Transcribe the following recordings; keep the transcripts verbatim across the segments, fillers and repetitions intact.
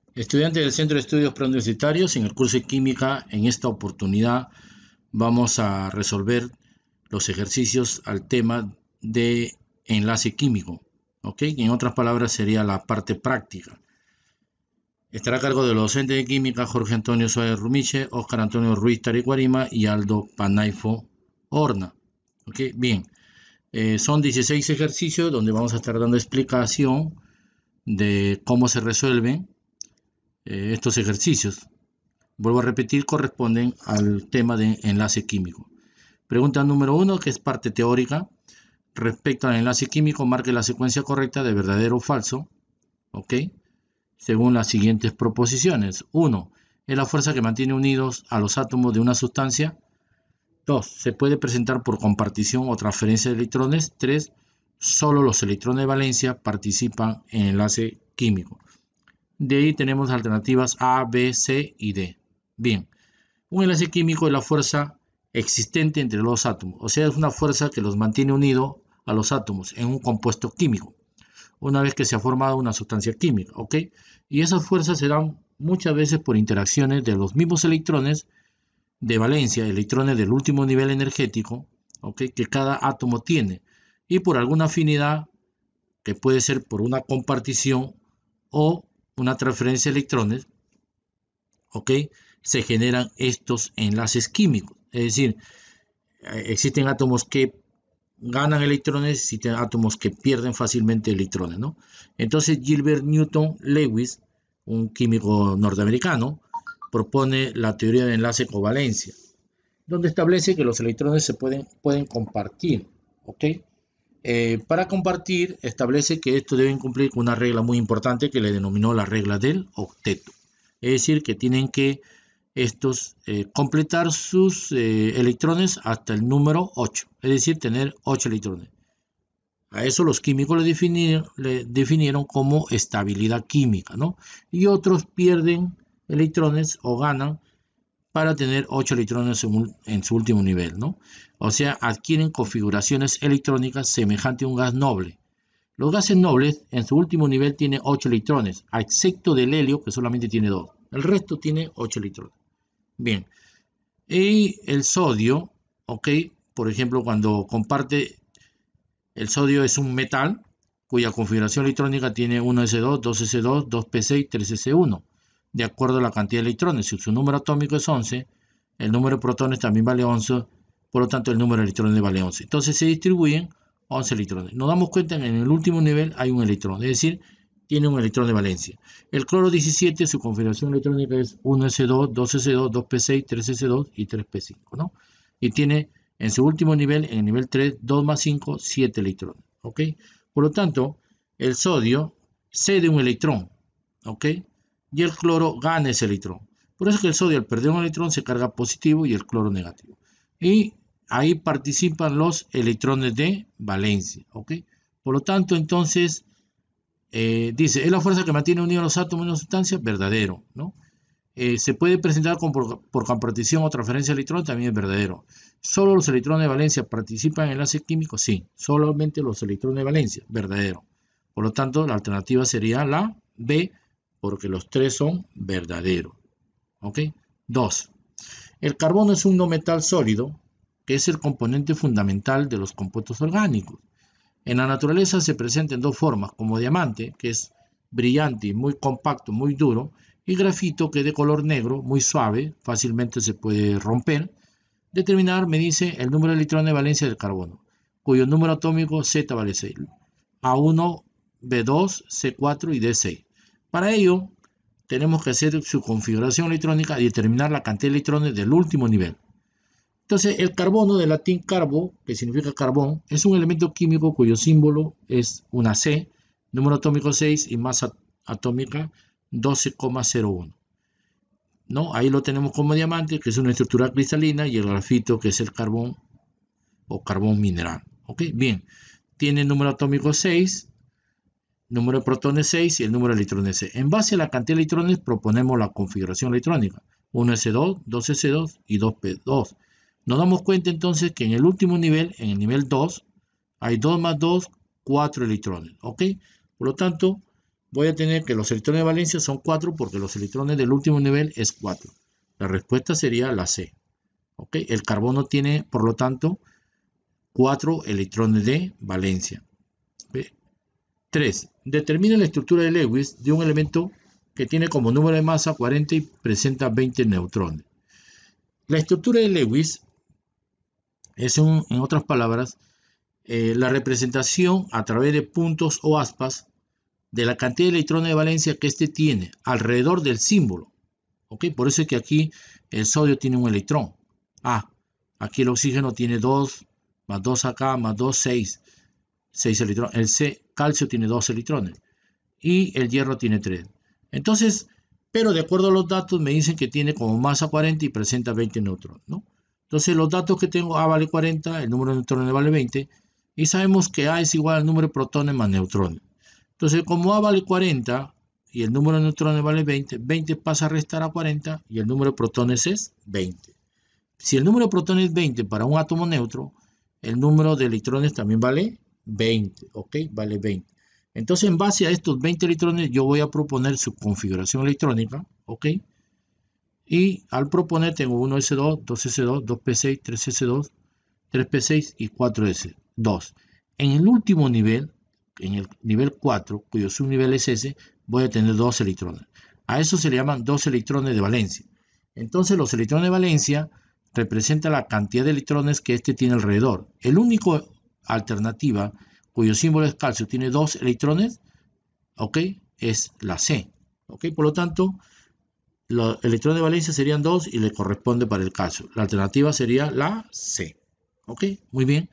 Estudiantes del Centro de Estudios Preuniversitarios, en el curso de Química, en esta oportunidad vamos a resolver los ejercicios al tema de enlace químico, ¿ok? En otras palabras sería la parte práctica. Estará a cargo de los docentes de Química Jorge Antonio Suárez Rumiche, Óscar Antonio Ruiz Taricuarima y Aldo Panaifo Horna, ¿ok? Bien, eh, son dieciséis ejercicios donde vamos a estar dando explicación de cómo se resuelven eh, estos ejercicios. Vuelvo a repetir, corresponden al tema de enlace químico. Pregunta número uno, que es parte teórica. Respecto al enlace químico, marque la secuencia correcta de verdadero o falso, ¿ok? Según las siguientes proposiciones. uno. Es la fuerza que mantiene unidos a los átomos de una sustancia. dos. Se puede presentar por compartición o transferencia de electrones. tres. Solo los electrones de valencia participan en enlace químico. De ahí tenemos alternativas A, B, C y D. Bien, un enlace químico es la fuerza existente entre los átomos, o sea, es una fuerza que los mantiene unidos a los átomos en un compuesto químico, una vez que se ha formado una sustancia química, ¿ok? Y esas fuerzas se dan muchas veces por interacciones de los mismos electrones de valencia, electrones del último nivel energético, ¿ok? Que cada átomo tiene, y por alguna afinidad que puede ser por una compartición o una transferencia de electrones, ¿ok? Se generan estos enlaces químicos. Es decir, existen átomos que ganan electrones, existen átomos que pierden fácilmente electrones, ¿no? Entonces Gilbert Newton Lewis, un químico norteamericano, propone la teoría de enlace covalencia, donde establece que los electrones se pueden, pueden compartir, ¿ok? Eh, para compartir, establece que estos deben cumplir con una regla muy importante que le denominó la regla del octeto. Es decir, que tienen que estos eh, completar sus eh, electrones hasta el número ocho, es decir, tener ocho electrones. A eso los químicos le definieron, le definieron como estabilidad química, ¿no? Y otros pierden electrones o ganan para tener ocho electrones en, en su último nivel, ¿no? O sea, adquieren configuraciones electrónicas semejantes a un gas noble. Los gases nobles en su último nivel tienen ocho electrones, a excepto del helio que solamente tiene dos. El resto tiene ocho electrones. Bien, y el sodio, ok, por ejemplo, cuando comparte, el sodio es un metal cuya configuración electrónica tiene uno ese dos, dos ese dos, dos pe seis, tres ese uno, de acuerdo a la cantidad de electrones. Si su número atómico es once, el número de protones también vale once, por lo tanto el número de electrones vale once. Entonces se distribuyen once electrones. Nos damos cuenta que en el último nivel hay un electrón, es decir, tiene un electrón de valencia. El cloro diecisiete, su configuración electrónica es uno ese dos, dos ese dos, dos pe seis, tres ese dos y tres pe cinco, ¿no? Y tiene en su último nivel, en el nivel tres, dos más cinco, siete electrones, ¿ok? Por lo tanto, el sodio cede un electrón, ¿ok? Y el cloro gana ese electrón. Por eso es que el sodio al perder un electrón se carga positivo y el cloro negativo. Y ahí participan los electrones de valencia, ¿ok? Por lo tanto, entonces, eh, dice, ¿es la fuerza que mantiene unidos los átomos en una sustancia? Verdadero, ¿no? Eh, ¿Se puede presentar con, por, por compartición o transferencia de electrones? También es verdadero. ¿Solo los electrones de valencia participan en enlaces químicos? Sí, solamente los electrones de valencia, verdadero. Por lo tanto, la alternativa sería la B, porque los tres son verdaderos. ¿Ok? dos. El carbono es un no metal sólido, que es el componente fundamental de los compuestos orgánicos. En la naturaleza se presenta en dos formas, como diamante, que es brillante y muy compacto, muy duro, y grafito, que es de color negro, muy suave, fácilmente se puede romper. Determinar, me dice, el número de electrones de valencia del carbono, cuyo número atómico Z vale seis, A uno, B dos, C cuatro y D seis. Para ello, tenemos que hacer su configuración electrónica y determinar la cantidad de electrones del último nivel. Entonces, el carbono, del latín carbo, que significa carbón, es un elemento químico cuyo símbolo es una C, número atómico seis y masa atómica doce coma cero uno. ¿No? Ahí lo tenemos como diamante, que es una estructura cristalina, y el grafito, que es el carbón o carbón mineral. ¿Ok? Bien, tiene el número atómico seis, número de protones seis y el número de electrones seis. En base a la cantidad de electrones proponemos la configuración electrónica, uno ese dos, dos ese dos y dos pe dos. Nos damos cuenta entonces que en el último nivel, en el nivel dos, hay dos más dos, cuatro electrones, ¿ok? Por lo tanto, voy a tener que los electrones de valencia son cuatro porque los electrones del último nivel es cuatro. La respuesta sería la C. ¿Ok? El carbono tiene, por lo tanto, cuatro electrones de valencia. ¿Ve? tres. Determina la estructura de Lewis de un elemento que tiene como número de masa cuarenta y presenta veinte neutrones. La estructura de Lewis es, un, en otras palabras, eh, la representación a través de puntos o aspas de la cantidad de electrones de valencia que éste tiene alrededor del símbolo. ¿Ok? Por eso es que aquí el sodio tiene un electrón. Ah, aquí el oxígeno tiene dos, más dos acá, más dos, seis. seis electrones. El C, calcio tiene dos electrones. Y el hierro tiene tres. Entonces, pero de acuerdo a los datos me dicen que tiene como masa cuarenta y presenta veinte neutrones, ¿no? Entonces los datos que tengo, A vale cuarenta, el número de neutrones vale veinte. Y sabemos que A es igual al número de protones más neutrones. Entonces, como A vale cuarenta y el número de neutrones vale veinte, veinte pasa a restar a cuarenta y el número de protones es veinte. Si el número de protones es veinte para un átomo neutro, el número de electrones también vale veinte, ¿ok? Vale veinte. Entonces, en base a estos veinte electrones, yo voy a proponer su configuración electrónica, ¿ok? Y al proponer tengo uno ese dos, dos ese dos, dos pe seis, tres ese dos, tres pe seis y cuatro ese dos. En el último nivel, en el nivel cuatro, cuyo subnivel es ese, voy a tener dos electrones. A eso se le llaman dos electrones de valencia. Entonces los electrones de valencia representan la cantidad de electrones que este tiene alrededor. El único alternativa cuyo símbolo es calcio tiene dos electrones, ¿ok? Es la C, ¿ok? Por lo tanto, los electrones de valencia serían dos y le corresponde para el calcio. La alternativa sería la C, ¿ok? Muy bien.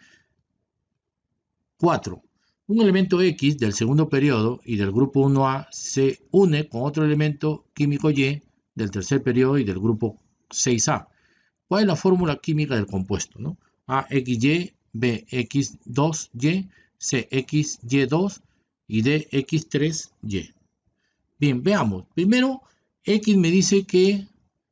cuatro. Un elemento X del segundo periodo y del grupo uno A se une con otro elemento químico Y del tercer periodo y del grupo seis A. ¿Cuál es la fórmula química del compuesto? ¿No? A X Y, B X dos Y, C X Y dos y D X tres Y. Bien, veamos. Primero, X me dice que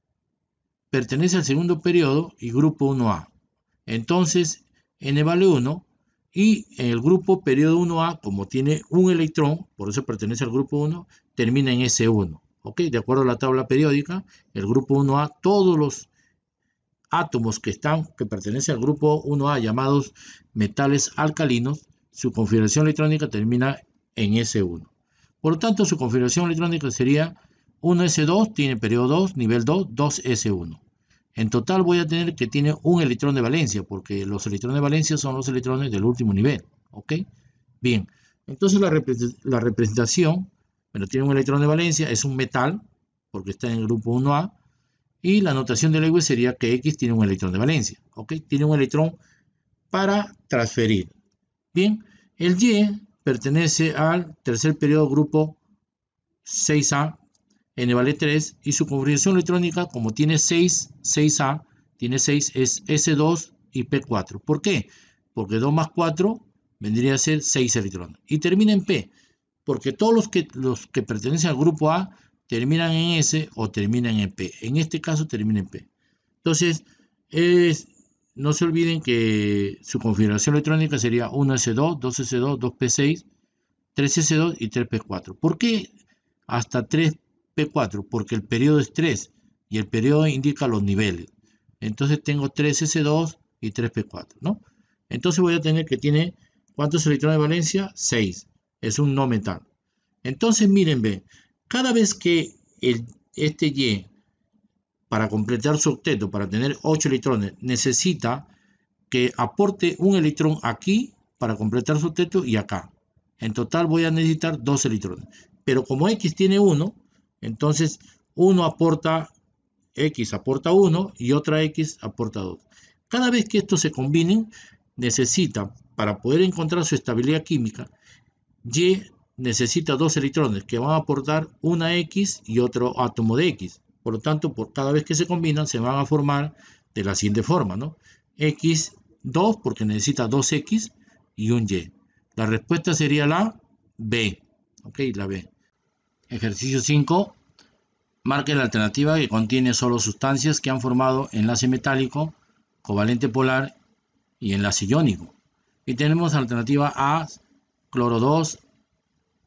pertenece al segundo periodo y grupo uno A. Entonces, N vale uno. Y en el grupo periodo uno A, como tiene un electrón, por eso pertenece al grupo uno, termina en ese uno. ¿Ok? De acuerdo a la tabla periódica, el grupo uno A, todos los átomos que están, que pertenecen al grupo uno A, llamados metales alcalinos, su configuración electrónica termina en ese uno. Por lo tanto, su configuración electrónica sería uno ese dos, tiene periodo dos, nivel dos, dos ese uno. En total voy a tener que tiene un electrón de valencia, porque los electrones de valencia son los electrones del último nivel. ¿Ok? Bien, entonces la, repre la representación, bueno, tiene un electrón de valencia, es un metal, porque está en el grupo uno A, y la notación de Lewis sería que X tiene un electrón de valencia. ¿Ok? Tiene un electrón para transferir. Bien, el Y pertenece al tercer periodo grupo seis A, N vale tres, y su configuración electrónica, como tiene seis, seis A, tiene seis, es ese dos y pe cuatro. ¿Por qué? Porque dos más cuatro vendría a ser seis electrones. Y termina en P, porque todos los que, los que pertenecen al grupo A terminan en S o terminan en P. En este caso termina en P. Entonces, es, no se olviden que su configuración electrónica sería uno ese dos, dos ese dos, dos pe seis, tres ese dos y tres pe cuatro. ¿Por qué hasta tres pe cuatro? Porque el periodo es tres y el periodo indica los niveles. Entonces tengo tres ese dos y tres pe cuatro, ¿no? Entonces voy a tener que tiene, ¿cuántos electrones de valencia? seis. Es un no metal. Entonces miren, ven, cada vez que el, este Y, para completar su octeto, para tener ocho electrones, necesita que aporte un electrón aquí para completar su octeto y acá. En total voy a necesitar dos electrones. Pero como X tiene uno, entonces uno aporta, X aporta uno y otra X aporta dos. Cada vez que estos se combinen, necesita, para poder encontrar su estabilidad química, Y necesita dos electrones que van a aportar una X y otro átomo de X. Por lo tanto, por cada vez que se combinan, se van a formar de la siguiente forma, ¿no? X dos porque necesita dos X y un Y. La respuesta sería la B. Ok, la B. Ejercicio cinco. Marque la alternativa que contiene solo sustancias que han formado enlace metálico, covalente polar y enlace iónico. Y tenemos alternativa A, cloro dos,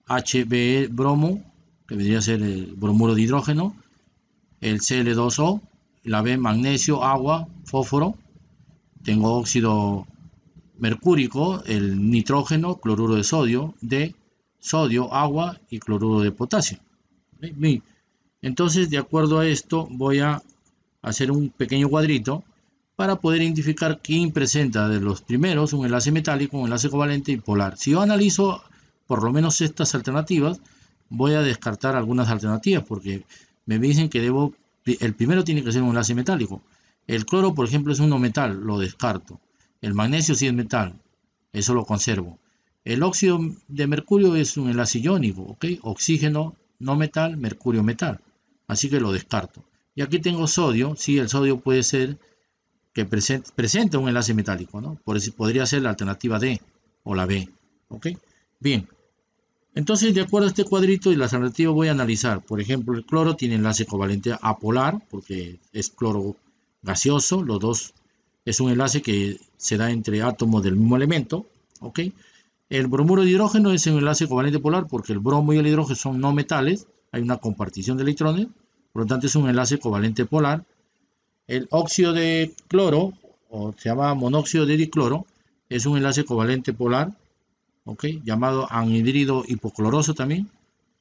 H B E bromo, que vendría a ser el bromuro de hidrógeno, el C L dos O, la B magnesio, agua, fósforo, tengo óxido mercúrico, el nitrógeno, cloruro de sodio, D, sodio, agua y cloruro de potasio. Bien. Entonces, de acuerdo a esto, voy a hacer un pequeño cuadrito para poder identificar quién presenta de los primeros un enlace metálico, un enlace covalente y polar. Si yo analizo por lo menos estas alternativas, voy a descartar algunas alternativas porque me dicen que debo, el primero tiene que ser un enlace metálico. El cloro, por ejemplo, es un no metal, lo descarto. El magnesio sí es metal, eso lo conservo. El óxido de mercurio es un enlace iónico, ¿ok? Oxígeno no metal, mercurio metal, así que lo descarto. Y aquí tengo sodio, sí, el sodio puede ser que presente, presente un enlace metálico, ¿no? Por eso podría ser la alternativa D o la B, ¿ok? Bien, entonces de acuerdo a este cuadrito y las alternativas voy a analizar. Por ejemplo, el cloro tiene enlace covalente apolar porque es cloro gaseoso, los dos es un enlace que se da entre átomos del mismo elemento, ¿ok? El bromuro de hidrógeno es un enlace covalente polar porque el bromo y el hidrógeno son no metales, hay una compartición de electrones, por lo tanto es un enlace covalente polar. El óxido de cloro, o se llama monóxido de dicloro, es un enlace covalente polar, ¿ok? Llamado anhidrido hipocloroso también.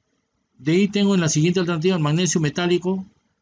De ahí tengo en la siguiente alternativa el magnesio metálico,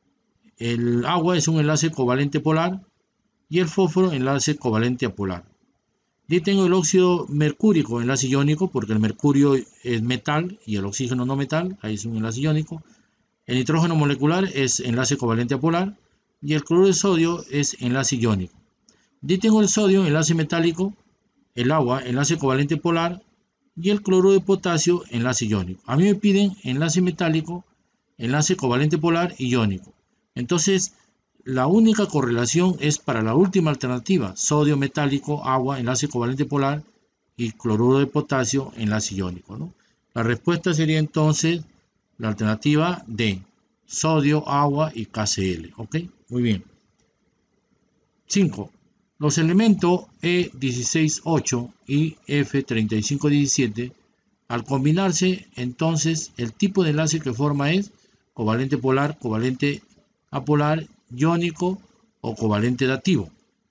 el agua es un enlace covalente polar y el fósforo enlace covalente apolar. De ahí tengo el óxido mercúrico, enlace iónico, porque el mercurio es metal y el oxígeno no metal, ahí es un enlace iónico. El nitrógeno molecular es enlace covalente apolar y el cloruro de sodio es enlace iónico. De ahí tengo el sodio, enlace metálico, el agua, enlace covalente polar y el cloruro de potasio, enlace iónico. A mí me piden enlace metálico, enlace covalente polar y iónico. Entonces, la única correlación es para la última alternativa, sodio metálico, agua, enlace covalente polar y cloruro de potasio, enlace iónico, ¿no? La respuesta sería entonces la alternativa D, sodio, agua y K C l, ¿ok? Muy bien. cinco. Los elementos E dieciséis ocho y F treinta y cinco diecisiete, al combinarse, entonces, el tipo de enlace que forma es covalente polar, covalente apolar, iónico o covalente dativo.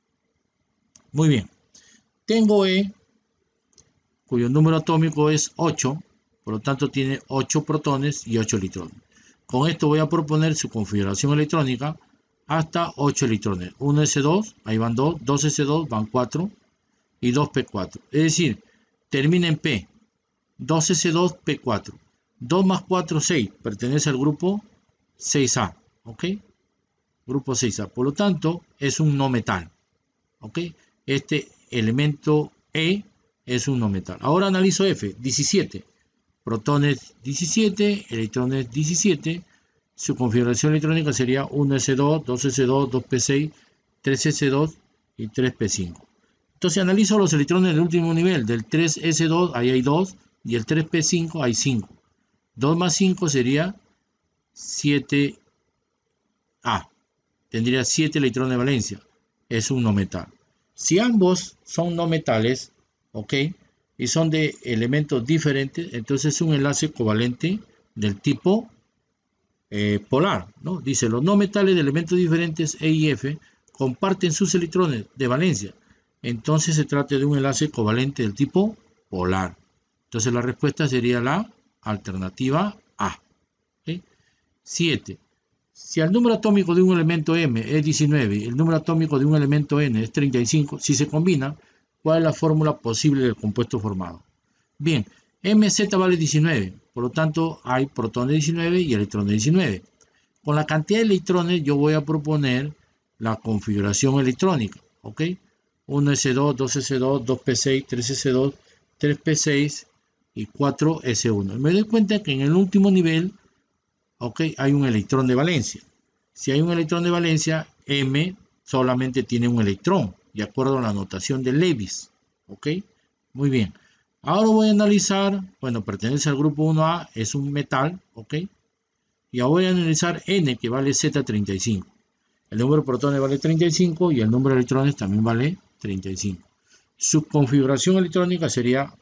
Muy bien. Tengo E, cuyo número atómico es ocho, por lo tanto tiene ocho protones y ocho electrones. Con esto voy a proponer su configuración electrónica hasta ocho electrones. uno ese dos, ahí van dos, dos ese dos, van cuatro y dos pe cuatro. Es decir, termina en P, dos ese dos, pe cuatro. dos más cuatro, seis, pertenece al grupo seis a, ¿ok? Grupo seis a, por lo tanto, es un no metal, ¿ok? Este elemento E es un no metal. Ahora analizo F, diecisiete. Protones diecisiete, electrones diecisiete. Su configuración electrónica sería uno ese dos, dos ese dos, dos pe seis, tres ese dos y tres pe cinco. Entonces analizo los electrones del último nivel. Del tres ese dos, ahí hay dos, y el tres pe cinco hay cinco. dos más cinco sería siete a. Tendría siete electrones de valencia. Es un no metal. Si ambos son no metales, ¿ok? Y son de elementos diferentes, entonces es un enlace covalente del tipo eh, polar, ¿no? Dice, los no metales de elementos diferentes E y F comparten sus electrones de valencia. Entonces se trata de un enlace covalente del tipo polar. Entonces la respuesta sería la alternativa A. ¿Okay? siete. Si el número atómico de un elemento M es diecinueve y el número atómico de un elemento N es treinta y cinco, si se combinan, ¿cuál es la fórmula posible del compuesto formado? Bien, M Z vale diecinueve, por lo tanto hay protones diecinueve y electrones diecinueve. Con la cantidad de electrones yo voy a proponer la configuración electrónica, ¿ok? uno ese dos, dos ese dos, dos pe seis, tres ese dos, tres pe seis y cuatro ese uno. Me doy cuenta que en el último nivel, ok, hay un electrón de valencia. Si hay un electrón de valencia, M solamente tiene un electrón, de acuerdo a la notación de Lewis. Ok, muy bien. Ahora voy a analizar, bueno, pertenece al grupo uno a, es un metal, ok. Y ahora voy a analizar N, que vale Z treinta y cinco. El número de protones vale treinta y cinco y el número de electrones también vale treinta y cinco. Su configuración electrónica sería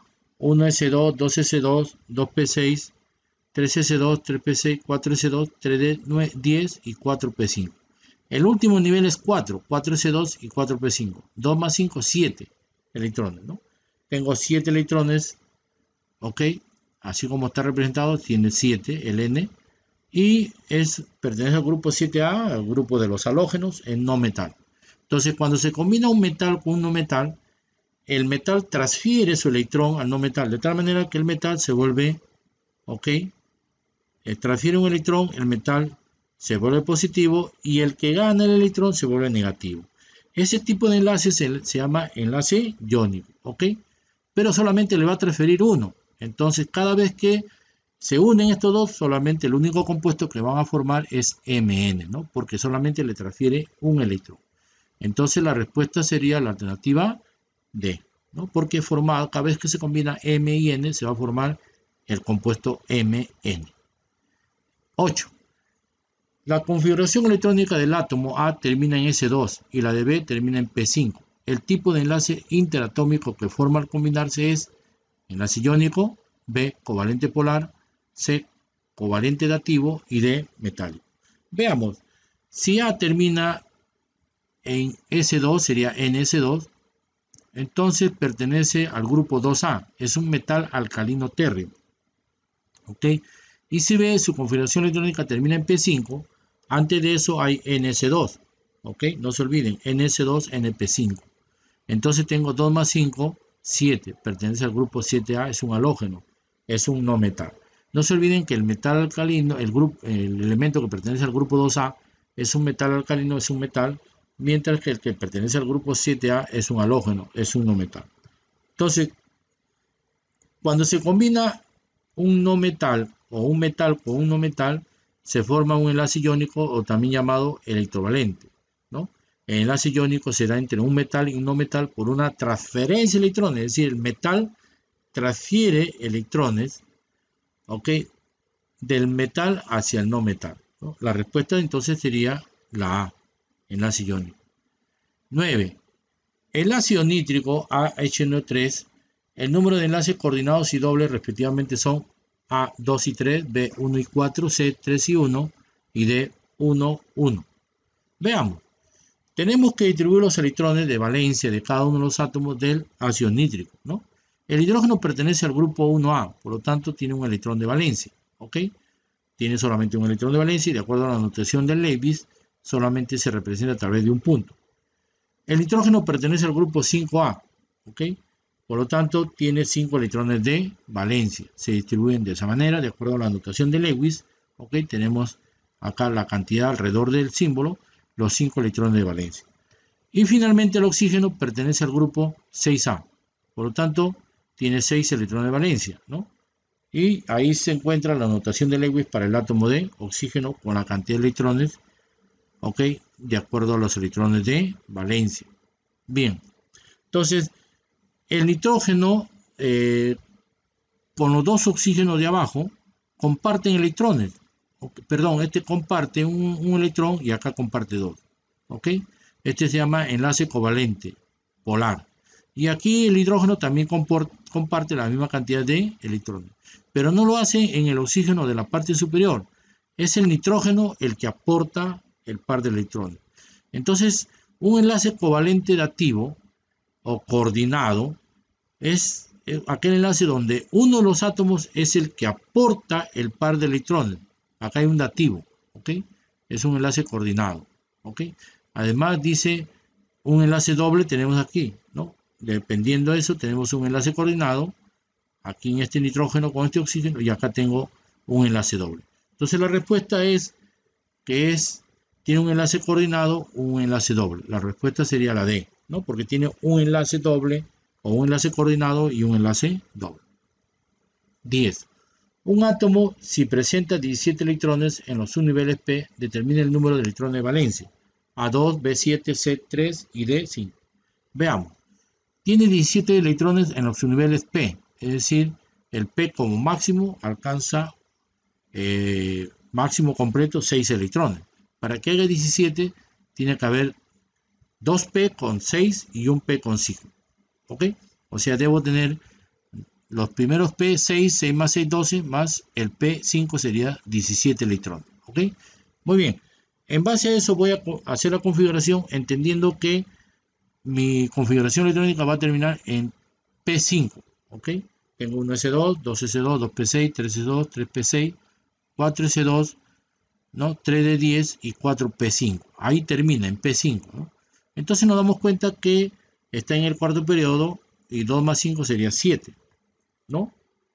uno ese dos, dos ese dos, dos pe seis, tres ese dos, tres pe seis, cuatro ese dos, tres de diez y cuatro pe cinco. El último nivel es cuatro, cuatro ese dos y cuatro pe cinco. dos más cinco, siete electrones, ¿no? Tengo siete electrones, ok, así como está representado, tiene siete, el N, y es, pertenece al grupo siete a, al grupo de los halógenos en no metal. Entonces, cuando se combina un metal con un no metal, el metal transfiere su electrón al no metal, de tal manera que el metal se vuelve, ok, eh, transfiere un electrón, el metal se vuelve positivo y el que gana el electrón se vuelve negativo. Ese tipo de enlace se, se llama enlace iónico, ok, pero solamente le va a transferir uno. Entonces, cada vez que se unen estos dos, solamente el único compuesto que van a formar es eme ene, ¿no? Porque solamente le transfiere un electrón. Entonces, la respuesta sería la alternativa D, ¿no? Porque formado, cada vez que se combina M y N, se va a formar el compuesto eme ene. ocho. La configuración electrónica del átomo A termina en ese dos y la de B termina en pe cinco. El tipo de enlace interatómico que forma al combinarse es enlace iónico, B, covalente polar, C, covalente dativo y D, metálico. Veamos, si A termina en ese dos, sería ene ese dos, entonces pertenece al grupo dos a, es un metal alcalino térreo. ¿Ok? Y si B, su configuración electrónica termina en pe cinco, antes de eso hay ene ese dos. ¿Ok? No se olviden, ene ese dos, ene pe cinco. Entonces tengo dos más cinco, siete, pertenece al grupo siete a, es un halógeno, es un no metal. No se olviden que el metal alcalino, el, grupo, el elemento que pertenece al grupo dos a, es un metal alcalino, es un metal, mientras que el que pertenece al grupo siete a es un halógeno, es un no metal. Entonces, cuando se combina un no metal o un metal con un no metal, se forma un enlace iónico o también llamado electrovalente, ¿no? El enlace iónico se da entre un metal y un no metal por una transferencia de electrones, es decir, el metal transfiere electrones, ¿ok?, del metal hacia el no metal, ¿no? La respuesta entonces sería la A, enlace iónico. nueve. El ácido nítrico A hache ene o tres, el número de enlaces coordinados y dobles respectivamente son A dos y tres, B uno y cuatro, C tres y uno y D uno, uno. Veamos. Tenemos que distribuir los electrones de valencia de cada uno de los átomos del ácido nítrico, ¿no? El hidrógeno pertenece al grupo uno a, por lo tanto tiene un electrón de valencia, ¿ok? Tiene solamente un electrón de valencia y de acuerdo a la notación de Lewis, solamente se representa a través de un punto. El nitrógeno pertenece al grupo cinco a, ¿ok? Por lo tanto, tiene cinco electrones de valencia. Se distribuyen de esa manera, de acuerdo a la notación de Lewis, ¿ok? Tenemos acá la cantidad alrededor del símbolo, los cinco electrones de valencia. Y finalmente el oxígeno pertenece al grupo seis a. Por lo tanto, tiene seis electrones de valencia, ¿no? Y ahí se encuentra la notación de Lewis para el átomo de oxígeno con la cantidad de electrones, ¿ok?, de acuerdo a los electrones de valencia. Bien, entonces el nitrógeno eh, con los dos oxígenos de abajo comparten electrones. Perdón, este comparte un, un electrón y acá comparte dos. ¿Ok? Este se llama enlace covalente polar. Y aquí el hidrógeno también comparte la misma cantidad de electrones. Pero no lo hace en el oxígeno de la parte superior. Es el nitrógeno el que aporta el par de electrones. Entonces, un enlace covalente dativo o coordinado es aquel enlace donde uno de los átomos es el que aporta el par de electrones. Acá hay un dativo, ¿ok? Es un enlace coordinado, ¿ok? Además dice un enlace doble tenemos aquí, ¿no? Dependiendo de eso tenemos un enlace coordinado, aquí en este nitrógeno con este oxígeno, y acá tengo un enlace doble. Entonces la respuesta es que es, tiene un enlace coordinado, un enlace doble. La respuesta sería la D, ¿no? Porque tiene un enlace doble o un enlace coordinado y un enlace doble. diez. Un átomo, si presenta diecisiete electrones en los subniveles P, determina el número de electrones de valencia. A dos, B siete, C tres y D cinco. Veamos. Tiene diecisiete electrones en los subniveles P, es decir, el P como máximo alcanza eh, máximo completo seis electrones. Para que haga diecisiete, tiene que haber dos P con seis y un P con cinco. ¿Ok? O sea, debo tener los primeros P, seis, seis más seis, doce, más el P cinco sería diecisiete electrones. ¿Ok? Muy bien. En base a eso voy a hacer la configuración entendiendo que mi configuración electrónica va a terminar en P cinco. ¿Ok? Tengo un S dos, dos S dos, dos P seis, tres S dos, tres P seis, cuatro S dos, ¿no? tres D diez y cuatro P cinco. Ahí termina en P cinco, ¿no? Entonces nos damos cuenta que está en el cuarto periodo y dos más cinco sería siete, ¿no?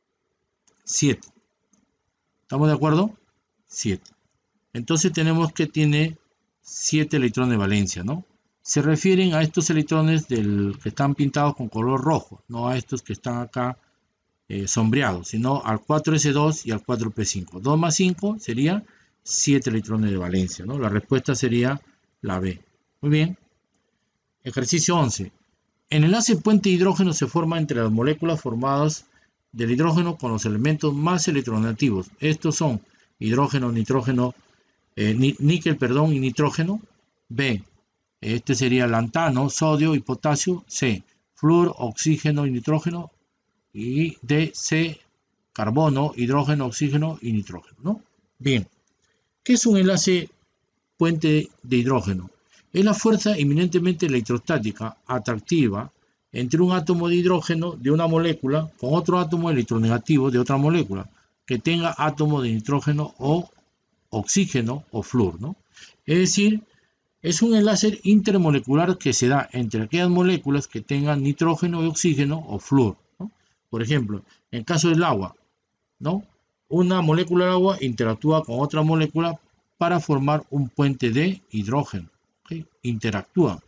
siete. ¿Estamos de acuerdo? siete. Entonces tenemos que tiene siete electrones de valencia, ¿no? Se refieren a estos electrones del, que están pintados con color rojo, no a estos que están acá eh, sombreados, sino al cuatro S dos y al cuatro P cinco. dos más cinco sería siete electrones de valencia, ¿no? La respuesta sería la B. Muy bien. Ejercicio once. El enlace puente hidrógeno se forma entre las moléculas formadas del hidrógeno con los elementos más electronegativos. Estos son hidrógeno, nitrógeno, eh, níquel, perdón, y nitrógeno. B. Este sería lantano, sodio y potasio. C. Flúor, oxígeno y nitrógeno. Y D. C. Carbono, hidrógeno, oxígeno y nitrógeno, ¿no? Bien. ¿Qué es un enlace puente de hidrógeno? Es la fuerza eminentemente electrostática atractiva entre un átomo de hidrógeno de una molécula con otro átomo electronegativo de otra molécula que tenga átomo de nitrógeno o oxígeno o flúor, ¿no? Es decir, es un enlace intermolecular que se da entre aquellas moléculas que tengan nitrógeno y oxígeno o flúor, ¿no? Por ejemplo, en el caso del agua, ¿no? Una molécula de agua interactúa con otra molécula para formar un puente de hidrógeno. ¿Okay? Interactúan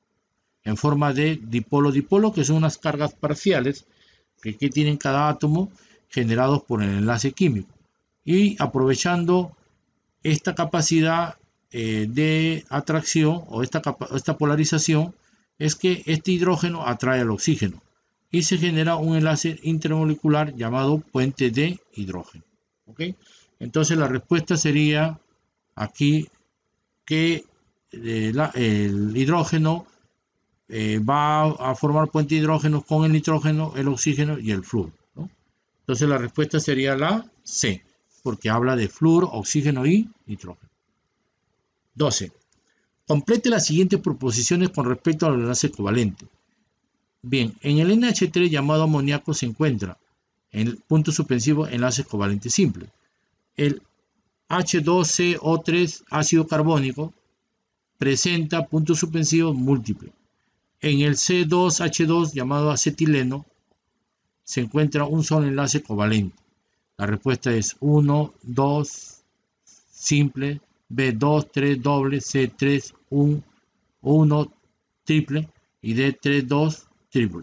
en forma de dipolo-dipolo, que son unas cargas parciales que, que tienen cada átomo generados por el enlace químico. Y aprovechando esta capacidad eh, de atracción o esta, esta polarización, es que este hidrógeno atrae al oxígeno y se genera un enlace intermolecular llamado puente de hidrógeno. ¿Okay? Entonces la respuesta sería aquí que eh, la, el hidrógeno eh, va a formar puente de hidrógeno con el nitrógeno, el oxígeno y el flúor, ¿no? Entonces la respuesta sería la C, porque habla de flúor, oxígeno y nitrógeno. doce. Complete las siguientes proposiciones con respecto al enlace covalente. Bien, en el N H tres llamado amoníaco se encuentra en el punto suspensivo enlaces covalentes simples. El H dos C O tres ácido carbónico presenta puntos suspensivos múltiples. En el C dos H dos llamado acetileno se encuentra un solo enlace covalente. La respuesta es uno, dos, simple, B dos, tres, doble, C tres, uno, triple y D tres, dos, triple.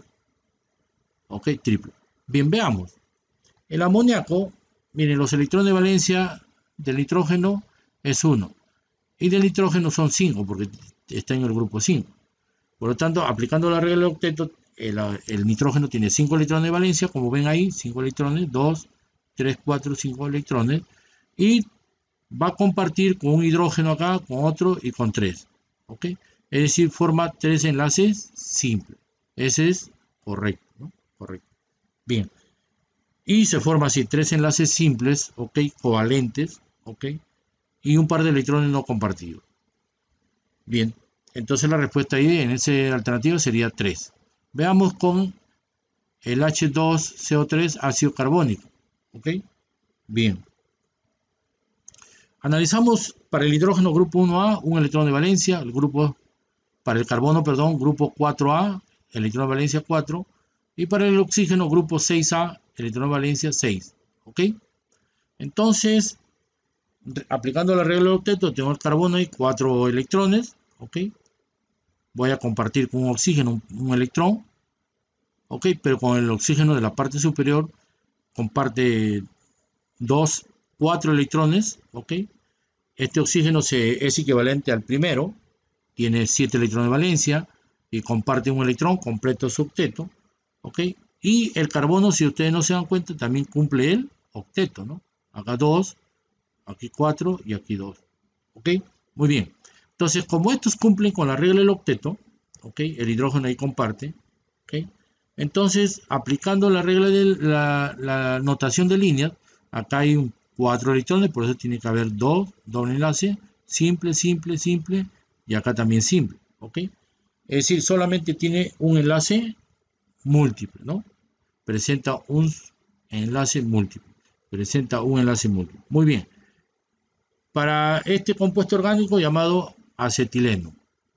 Ok, triple. Bien, veamos. El amoníaco, miren, los electrones de valencia del nitrógeno es uno. Y del nitrógeno son cinco, porque está en el grupo cinco. Por lo tanto, aplicando la regla del octeto, el, el nitrógeno tiene cinco electrones de valencia, como ven ahí, cinco electrones, dos, tres, cuatro, cinco electrones. Y va a compartir con un hidrógeno acá, con otro y con tres. ¿Ok? Es decir, forma tres enlaces simples. Ese es correcto, ¿no? Correcto. Bien. Y se forma así, tres enlaces simples, ¿ok? Covalentes, ¿ok? Y un par de electrones no compartidos. Bien. Entonces la respuesta ahí en esa alternativa sería tres. Veamos con el H dos C O tres ácido carbónico. ¿Ok? Bien. Analizamos para el hidrógeno grupo uno A, un electrón de valencia. El grupo, para el carbono, perdón, grupo cuatro A, electrón de valencia cuatro. Y para el oxígeno, grupo seis A, electrón de valencia seis. ¿Ok? Entonces, aplicando la regla del octeto, tengo el carbono y cuatro electrones. ¿Ok? Voy a compartir con un oxígeno un, un electrón, ok, pero con el oxígeno de la parte superior comparte dos, cuatro electrones, ok. Este oxígeno se, es equivalente al primero, tiene siete electrones de valencia y comparte un electrón completo su octeto, ok. Y el carbono, si ustedes no se dan cuenta, también cumple el octeto, ¿no? Acá dos, aquí cuatro y aquí dos, ok. Muy bien. Entonces, como estos cumplen con la regla del octeto, ¿ok? El hidrógeno ahí comparte, ¿ok? Entonces, aplicando la regla de la, la notación de líneas, acá hay un, cuatro electrones, por eso tiene que haber dos, doble enlace, simple, simple, simple, y acá también simple, ¿ok? Es decir, solamente tiene un enlace múltiple, ¿no? Presenta un enlace múltiple, presenta un enlace múltiple. Muy bien. Para este compuesto orgánico llamado acetileno,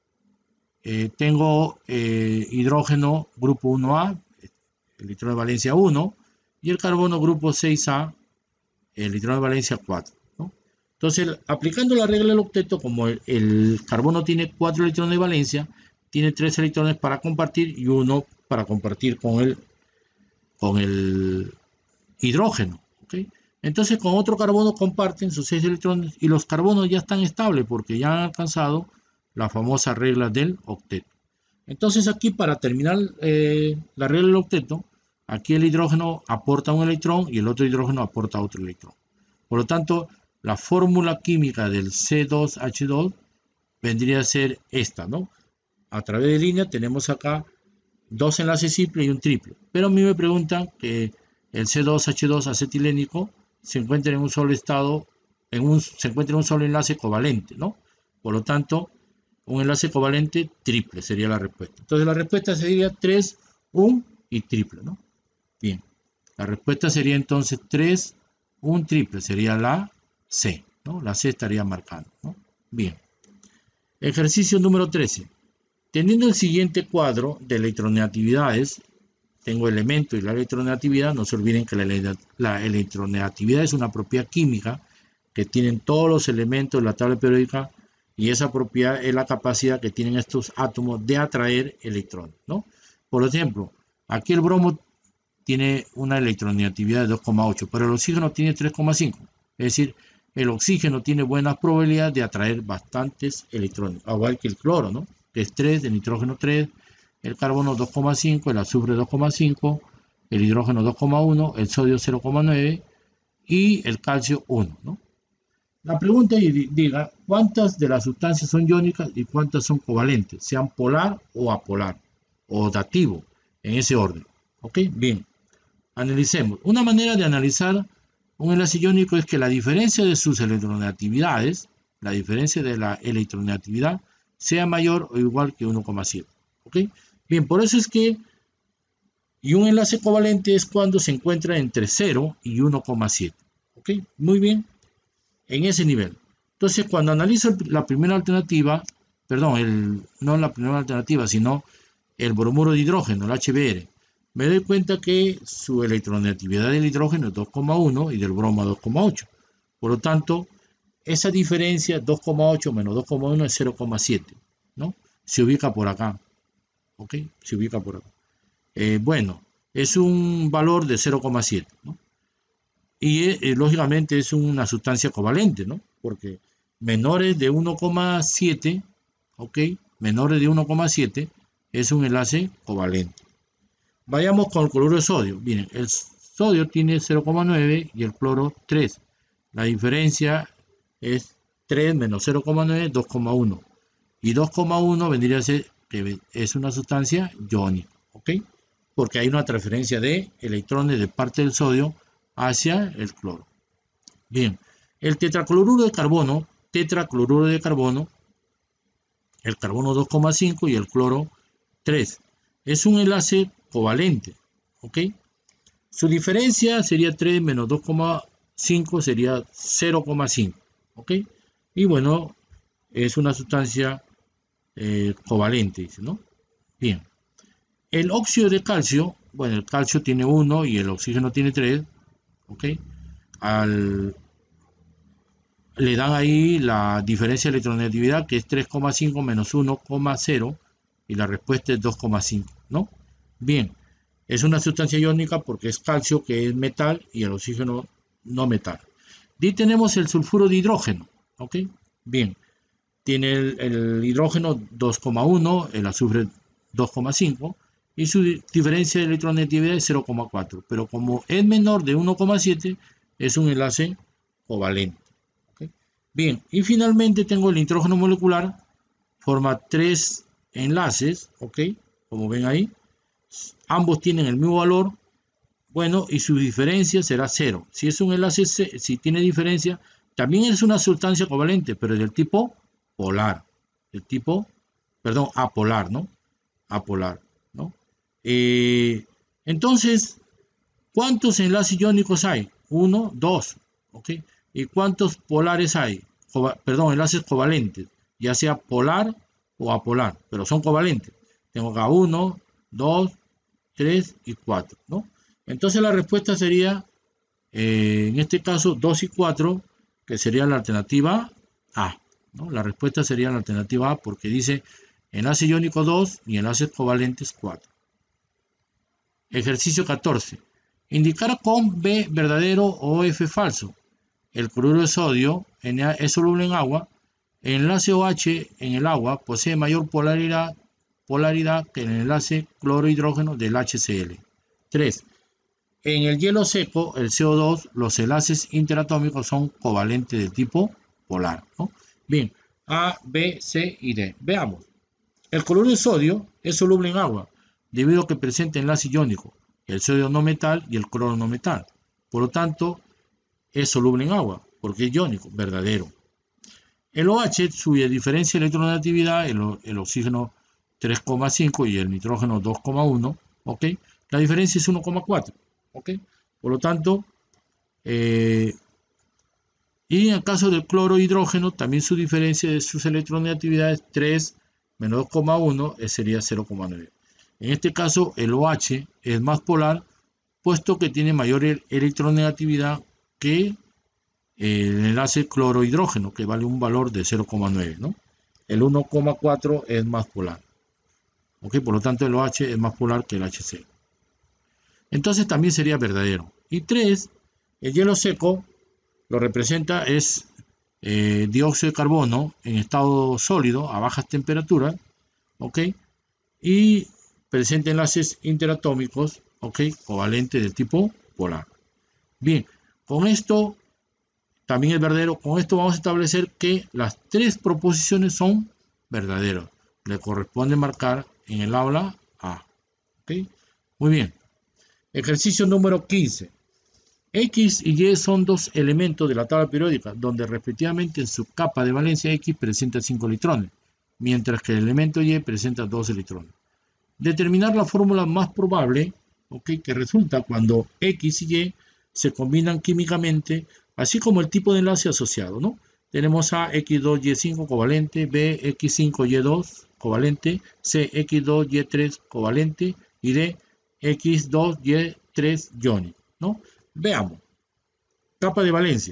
eh, tengo eh, hidrógeno grupo uno A, electrón de valencia uno, y el carbono grupo seis A, electrón de valencia cuatro, ¿no? Entonces, aplicando la regla del octeto, como el, el carbono tiene cuatro electrones de valencia, tiene tres electrones para compartir y uno para compartir con el, con el hidrógeno, ¿ok? Entonces, con otro carbono comparten sus seis electrones y los carbonos ya están estables porque ya han alcanzado la famosa regla del octeto. Entonces, aquí para terminar eh, la regla del octeto, aquí el hidrógeno aporta un electrón y el otro hidrógeno aporta otro electrón. Por lo tanto, la fórmula química del C dos H dos vendría a ser esta, ¿no? A través de línea tenemos acá dos enlaces simples y un triple. Pero a mí me preguntan que el C dos H dos acetilénico se encuentra en un solo estado, en un, se encuentra en un solo enlace covalente, ¿no? Por lo tanto, un enlace covalente triple sería la respuesta. Entonces la respuesta sería tres, uno y triple, ¿no? Bien, la respuesta sería entonces tres, uno, triple, sería la C, ¿no? La C estaría marcando, ¿no? Bien. Ejercicio número trece. Teniendo el siguiente cuadro de electronegatividades, tengo elemento y la electronegatividad, no se olviden que la, la electronegatividad es una propiedad química que tienen todos los elementos de la tabla periódica y esa propiedad es la capacidad que tienen estos átomos de atraer electrones, ¿no? Por ejemplo, aquí el bromo tiene una electronegatividad de dos coma ocho, pero el oxígeno tiene tres coma cinco. Es decir, el oxígeno tiene buenas probabilidades de atraer bastantes electrones, igual que el cloro, ¿no? Que es tres, el nitrógeno tres, el carbono dos coma cinco, el azufre dos coma cinco, el hidrógeno dos coma uno, el sodio cero coma nueve y el calcio uno, ¿no? La pregunta diga cuántas de las sustancias son iónicas y cuántas son covalentes, sean polar o apolar, o dativo, en ese orden. ¿Ok? Bien. Analicemos. Una manera de analizar un enlace iónico es que la diferencia de sus electronegatividades, la diferencia de la electronegatividad, sea mayor o igual que uno coma siete. ¿Ok? Bien, por eso es que y un enlace covalente es cuando se encuentra entre cero y uno coma siete. ¿Ok? Muy bien. En ese nivel. Entonces, cuando analizo la primera alternativa, perdón, el, no la primera alternativa, sino el bromuro de hidrógeno, el H B r, me doy cuenta que su electronegatividad del hidrógeno es dos coma uno y del bromo dos coma ocho. Por lo tanto, esa diferencia dos coma ocho menos dos coma uno es cero coma siete, ¿no? Se ubica por acá, ¿ok? Se ubica por acá. Eh, bueno, es un valor de cero coma siete, ¿no? Y eh, lógicamente es una sustancia covalente, ¿no? Porque menores de uno coma siete, ¿ok? Menores de uno coma siete es un enlace covalente. Vayamos con el cloruro de sodio. Miren, el sodio tiene cero coma nueve y el cloro tres. La diferencia es tres menos cero coma nueve, dos coma uno. Y dos coma uno vendría a ser que es una sustancia iónica, ¿ok? Porque hay una transferencia de electrones de parte del sodio hacia el cloro. Bien, el tetracloruro de carbono, tetracloruro de carbono, el carbono dos coma cinco y el cloro tres. Es un enlace covalente, ¿ok? Su diferencia sería tres menos dos coma cinco, sería cero coma cinco, ¿ok? Y bueno, es una sustancia eh, covalente, dice, ¿no? Bien. El óxido de calcio, bueno, el calcio tiene uno y el oxígeno tiene tres, ¿ok? Al, le dan ahí la diferencia de electronegatividad que es tres coma cinco menos uno coma cero y la respuesta es dos coma cinco, ¿no? Bien, es una sustancia iónica porque es calcio que es metal y el oxígeno no metal. Y tenemos el sulfuro de hidrógeno, ¿ok? Bien, tiene el, el hidrógeno dos coma uno, el azufre dos coma cinco y su diferencia de electronegatividad es cero coma cuatro, pero como es menor de uno coma siete es un enlace covalente. ¿Okay? Bien, y finalmente tengo el nitrógeno molecular, forma tres enlaces, ¿ok? Como ven ahí, ambos tienen el mismo valor, bueno, y su diferencia será cero. Si es un enlace, si tiene diferencia, también es una sustancia covalente, pero del tipo polar, del tipo, perdón, apolar, ¿no? Apolar, ¿no? Eh, entonces, ¿cuántos enlaces iónicos hay? Uno, dos, ¿ok? ¿Y cuántos polares hay? Cova, perdón, enlaces covalentes, ya sea polar o apolar, pero son covalentes. Tengo acá uno, dos, tres y cuatro, ¿no? Entonces la respuesta sería, eh, en este caso, dos y cuatro, que sería la alternativa A, ¿no? La respuesta sería la alternativa A porque dice enlace iónico dos y enlaces covalentes cuatro. Ejercicio catorce. Indicar con B verdadero o F falso. El cloruro de sodio Na es soluble en agua. El enlace OH en el agua posee mayor polaridad, polaridad que el enlace cloro-hidrógeno del HCl. tres. En el hielo seco, el C O dos, los enlaces interatómicos son covalentes de tipo polar, ¿no? Bien, A, B, C y D. Veamos. El cloruro de sodio es soluble en agua, debido a que presenta enlace iónico, el sodio no metal y el cloro no metal. Por lo tanto, es soluble en agua, porque es iónico, verdadero. El OH, su diferencia de electronegatividad, el, el oxígeno tres coma cinco y el nitrógeno dos coma uno, ¿ok? La diferencia es uno coma cuatro, ¿ok? Por lo tanto, eh, y en el caso del cloro-hidrógeno, también su diferencia de sus electronegatividades tres menos dos coma uno sería cero coma nueve. En este caso, el OH es más polar, puesto que tiene mayor electronegatividad que el enlace cloro-hidrógeno, que vale un valor de cero coma nueve, ¿no? El uno coma cuatro es más polar. ¿Ok? Por lo tanto, el OH es más polar que el HCl. Entonces también sería verdadero. Y tres, el hielo seco lo representa es eh, dióxido de carbono en estado sólido a bajas temperaturas, ¿ok? Y presenta enlaces interatómicos, ¿ok? Covalentes del tipo polar. Bien, con esto también es verdadero. Con esto vamos a establecer que las tres proposiciones son verdaderas. Le corresponde marcar en el aula A. ¿Ok? Muy bien. Ejercicio número quince. X y Y son dos elementos de la tabla periódica, donde respectivamente en su capa de valencia X presenta cinco electrones, mientras que el elemento Y presenta dos electrones. Determinar la fórmula más probable, ¿ok? Que resulta cuando X y Y se combinan químicamente, así como el tipo de enlace asociado, ¿no? Tenemos A, equis dos, Y cinco covalente, B, equis cinco, Y dos covalente, C, equis dos, Y tres covalente y D, equis dos, Y tres iónico, ¿no? Veamos. Capa de valencia.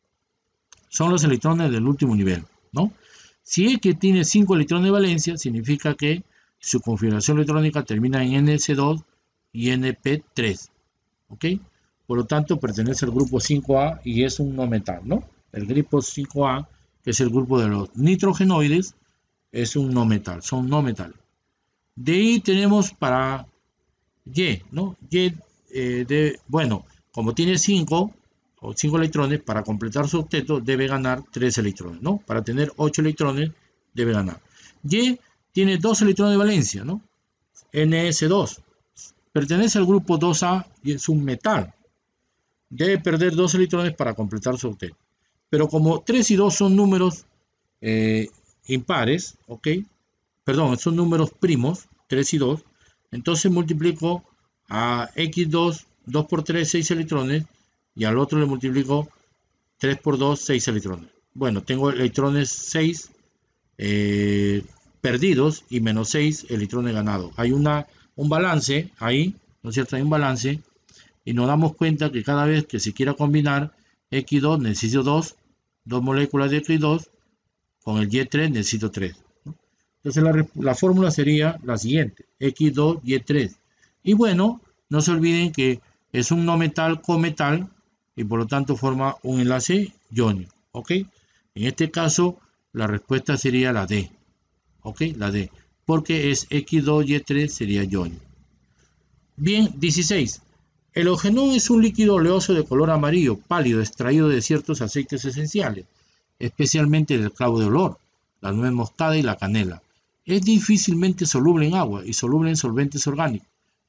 Son los electrones del último nivel, ¿no? Si X tiene cinco electrones de valencia, significa que su configuración electrónica termina en N S dos y N P tres, ¿ok? Por lo tanto, pertenece al grupo cinco A y es un no metal, ¿no? El grupo cinco A, que es el grupo de los nitrogenoides, es un no metal, son no metales. De ahí tenemos para Y, ¿no? Y, eh, de, bueno, como tiene cinco o cinco electrones, para completar su octeto debe ganar tres electrones, ¿no? Para tener ocho electrones debe ganar. Y tiene dos electrones de valencia, ¿no? N S dos. Pertenece al grupo dos A y es un metal. Debe perder dos electrones para completar su octeto. Pero como tres y dos son números eh, impares, ¿ok? Perdón, son números primos, tres y dos. Entonces multiplico a equis dos, dos por tres, seis electrones, y al otro le multiplico tres por dos, seis electrones. Bueno, tengo electrones seis eh, perdidos y menos seis electrones ganados. Hay una, un balance ahí, ¿no es cierto? Hay un balance y nos damos cuenta que cada vez que se quiera combinar equis dos necesito dos, dos moléculas de equis dos, con el Y tres necesito tres. ¿no? Entonces la, la fórmula sería la siguiente, equis dos, Y tres. Y bueno, no se olviden que es un no metal con metal y por lo tanto forma un enlace iónico, ¿ok? En este caso, la respuesta sería la D, ¿ok? La D, porque es equis dos, Y tres sería iónico. Bien, dieciséis. El eugenol es un líquido oleoso de color amarillo pálido extraído de ciertos aceites esenciales, especialmente del clavo de olor, la nuez moscada y la canela. Es difícilmente soluble en agua y soluble en solventes orgánicos.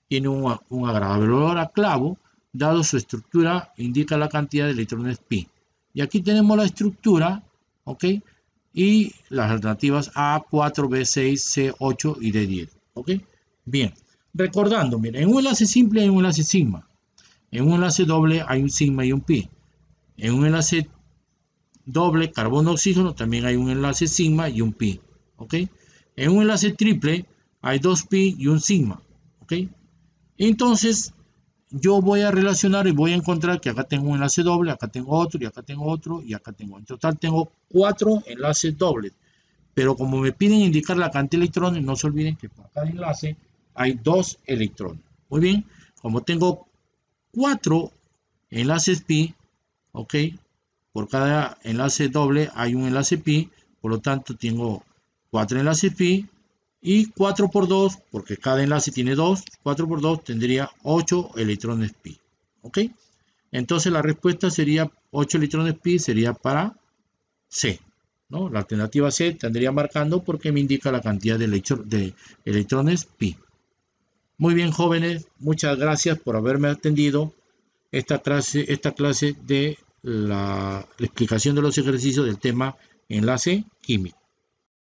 tiene un, un agradable olor a clavo, dado su estructura, indica la cantidad de electrones pi. Y aquí tenemos la estructura, ¿ok? Y las alternativas A cuatro, B seis, C ocho y D diez, ¿ok? Bien, recordando, miren, en un enlace simple hay un enlace sigma. En un enlace doble hay un sigma y un pi. En un enlace doble carbono-oxígeno también hay un enlace sigma y un pi, ¿ok? En un enlace triple hay dos pi y un sigma, ¿ok? Entonces, yo voy a relacionar y voy a encontrar que acá tengo un enlace doble, acá tengo otro, y acá tengo otro, y acá tengo. En total tengo cuatro enlaces dobles. Pero como me piden indicar la cantidad de electrones, no se olviden que por cada enlace hay dos electrones. Muy bien, como tengo cuatro enlaces pi, ok, por cada enlace doble hay un enlace pi, por lo tanto tengo cuatro enlaces pi, y cuatro por dos, porque cada enlace tiene dos, cuatro por dos tendría ocho electrones pi, ok. Entonces la respuesta sería ocho electrones pi, sería para C, ¿no? La alternativa C tendría marcando porque me indica la cantidad de, electro de electrones pi. Muy bien, jóvenes, muchas gracias por haberme atendido esta clase, esta clase de la, la explicación de los ejercicios del tema enlace químico.